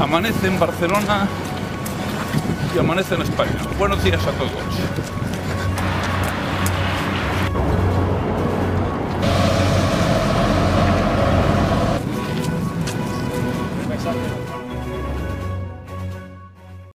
Amanece en Barcelona y amanece en España. Buenos días a todos.